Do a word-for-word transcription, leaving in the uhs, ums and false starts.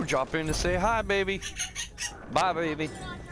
Ooh, drop in to say hi, baby. Bye, baby.